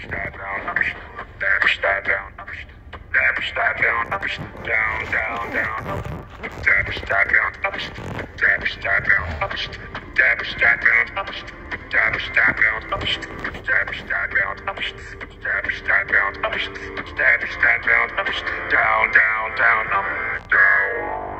stab down, up, stab down, up, stab down, up, down, down, down, up, stab down, up, stab down, up, stab down, up, stab down, up, stab down, up, stab down, up, stab down, up, down, down, down, up, down.